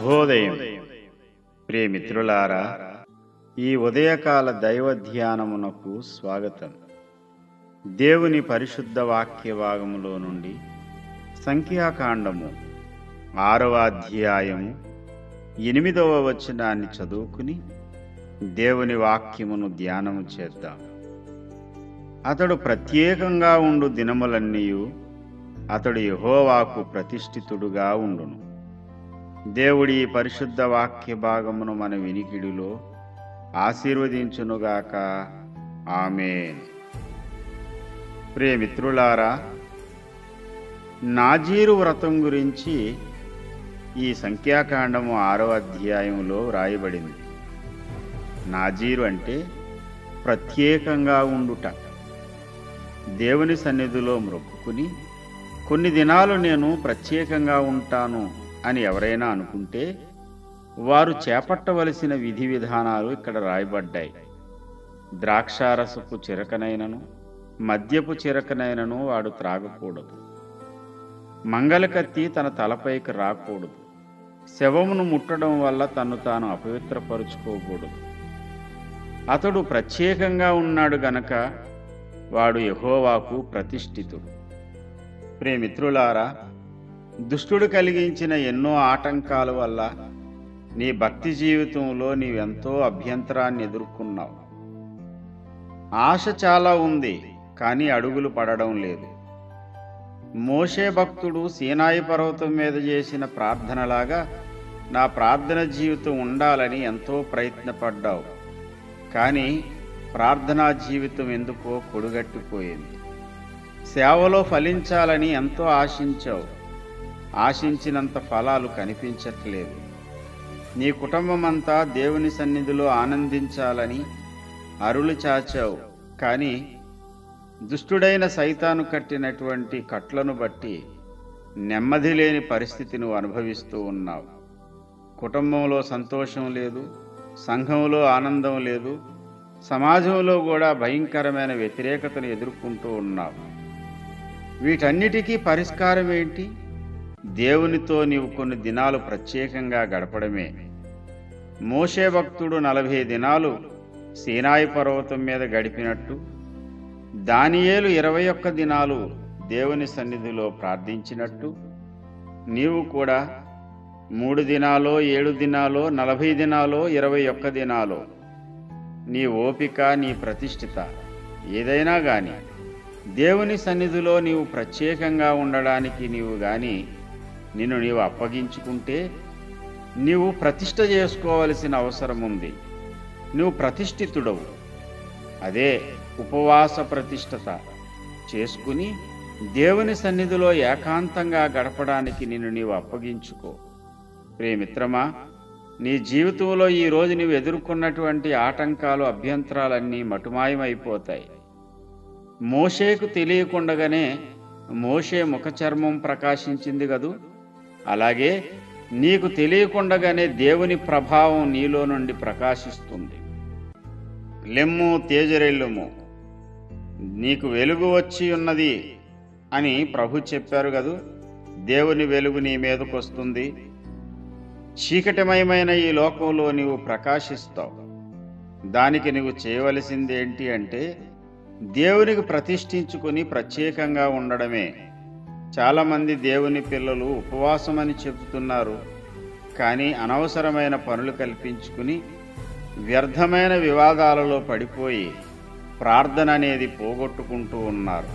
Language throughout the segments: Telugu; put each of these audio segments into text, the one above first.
శుభోదయం. ప్రియమిత్రులారా, ఈ ఉదయకాల దైవ ధ్యానమునకు స్వాగతం. దేవుని పరిశుద్ధ వాక్య భాగములో నుండి సంఖ్యాకాండము 6వ అధ్యాయము 8వ వచనాన్ని చదువుకుని దేవుని వాక్యమును ధ్యానము చేద్దాం. అతడు ప్రత్యేకంగా ఉండు దినములన్నీయు అతడు యెహోవాకు ప్రతిష్ఠితుడుగా ఉండును. దేవుడి పరిశుద్ధ వాక్య భాగమును మన వినికిడిలో ఆశీర్వదించునుగాక. ఆమేన్. ప్రియమిత్రులారా, నాజీరు వ్రతం గురించి ఈ సంఖ్యాకాండము 6వ అధ్యాయంలో వ్రాయబడింది. నాజీరు అంటే ప్రత్యేకంగా ఉండుట. దేవుని సన్నిధిలో మొక్కుకుని కొన్ని దినాలు నేను ప్రత్యేకంగా ఉంటాను అని ఎవరైనా అనుకుంటే వారు చేపట్టవలసిన విధి విధానాలు ఇక్కడ రాయబడ్డాయి. ద్రాక్షారసపు చిరకనైనను మద్యపు చిరకనైనను వాడు త్రాగకూడదు. మంగళకత్తి తన తలపైకి రాకూడదు. శవమును ముట్టడం వల్ల తన్ను తాను అపవిత్రపరుచుకోకూడదు. అతడు ప్రత్యేకంగా ఉన్నాడు గనక వాడు యెహోవాకు ప్రతిష్ఠితుడు. ప్రియమిత్రులారా, దుష్టుడు కలిగించిన ఎన్నో ఆటంకాల వల్ల నీ భక్తి జీవితంలో నీవెంతో అభ్యంతరాన్ని ఎదుర్కొన్నావు. ఆశ చాలా ఉంది, కానీ అడుగులు పడడం లేదు. మోషే భక్తుడు సీనాయి పర్వతం మీద చేసిన ప్రార్థనలాగా నా ప్రార్థన జీవితం ఉండాలని ఎంతో ప్రయత్నపడ్డావు, కానీ ప్రార్థనా జీవితం ఎందుకో కొడుగట్టిపోయింది. సేవలో ఫలించాలని ఎంతో ఆశించావు, ఆశించినంత ఫలాలు కనిపించట్లేదు. నీ కుటుంబమంతా దేవుని సన్నిధిలో ఆనందించాలని అరులు చాచావు, కానీ దుష్టుడైన సైతాను కట్టినటువంటి కట్లను బట్టి నెమ్మది లేని పరిస్థితి నువ్వు అనుభవిస్తూ ఉన్నావు. కుటుంబంలో సంతోషం లేదు, సంఘంలో ఆనందం లేదు, సమాజంలో కూడా భయంకరమైన వ్యతిరేకతను ఎదుర్కొంటూ ఉన్నావు. వీటన్నిటికీ పరిష్కారం ఏంటి? దేవునితో నీవు కొన్ని దినాలు ప్రత్యేకంగా గడపడమే. మోషే భక్తుడు 40 దినాలు సీనాయి పర్వతం మీద గడిపినట్టు, దానియేలు 21 దినాలు దేవుని సన్నిధిలో ప్రార్థించినట్టు, నీవు కూడా 3 దినాలో 7 దినాలో 40 దినాలో 21 దినాలో నీ ఓపిక, నీ ప్రతిష్ఠిత ఏదైనా గాని దేవుని సన్నిధిలో నీవు ప్రత్యేకంగా ఉండడానికి నిన్ను నీవు అప్పగించుకుంటే నీవు ప్రతిష్ఠ చేసుకోవలసిన అవసరం ఉంది. నువ్వు ప్రతిష్ఠితుడవు. అదే ఉపవాస ప్రతిష్ఠత చేసుకుని దేవుని సన్నిధిలో ఏకాంతంగా గడపడానికి నిన్ను నీవు అప్పగించుకో. ప్రియమిత్రమా, నీ జీవితంలో ఈరోజు నీవు ఎదుర్కొన్నటువంటి ఆటంకాలు, అభ్యంతరాలన్నీ మటుమాయమైపోతాయి. మోషేకు తెలియకుండగానే మోషే ముఖచర్మం ప్రకాశించింది కదూ, అలాగే నీకు తెలియకుండగానే దేవుని ప్రభావం నీలో నుండి ప్రకాశిస్తుంది. లెమ్ము, తేజరెల్లుము, నీకు వెలుగు వచ్చి ఉన్నది అని ప్రభు చెప్పారు కదూ. దేవుని వెలుగు నీ మీదకొస్తుంది. చీకటిమయమైన ఈ లోకంలో నీవు ప్రకాశిస్తావు. దానికి నీవు చేయవలసింది ఏంటి అంటే దేవునికి ప్రతిష్ఠించుకుని ప్రత్యేకంగా ఉండడమే. చాలామంది దేవుని పిల్లలు ఉపవాసం అని చెబుతున్నారు, కానీ అనవసరమైన పనులు కల్పించుకుని వ్యర్థమైన వివాదాలలో పడిపోయి ప్రార్థన అనేది పోగొట్టుకుంటూ ఉన్నారు.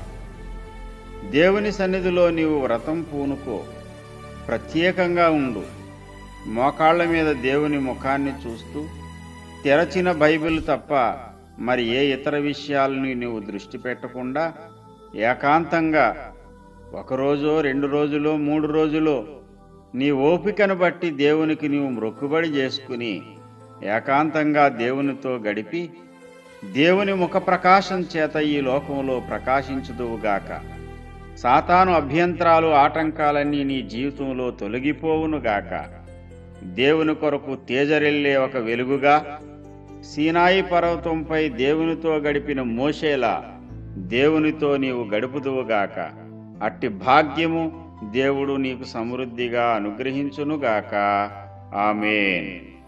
దేవుని సన్నిధిలో నీవు వ్రతం పూనుకో, ప్రత్యేకంగా ఉండు. మోకాళ్ల మీద దేవుని ముఖాన్ని చూస్తూ తెరచిన బైబిల్ తప్ప మరి ఏ ఇతర విషయాలని నీవు దృష్టి పెట్టకుండా ఏకాంతంగా 1 రోజో 2 రోజులో 3 రోజులో నీ ఓపికను బట్టి దేవునికి నీవు మొక్కుబడి చేసుకుని ఏకాంతంగా దేవునితో గడిపి దేవుని ముఖ ప్రకాశం చేత ఈ లోకంలో ప్రకాశించుదువుగాక. సాతాను అభ్యంతరాలు, ఆటంకాలన్నీ నీ జీవితంలో తొలగిపోవునుగాక. దేవుని కొరకు తేజరెల్లే ఒక వెలుగుగా సీనాయి పర్వతంపై దేవునితో గడిపిన మోషేలా దేవునితో నీవు గడుపుదువుగాక. అట్టి భాగ్యము దేవుడు నీకు సమృద్ధిగా అనుగ్రహించునుగాక. ఆమేన్.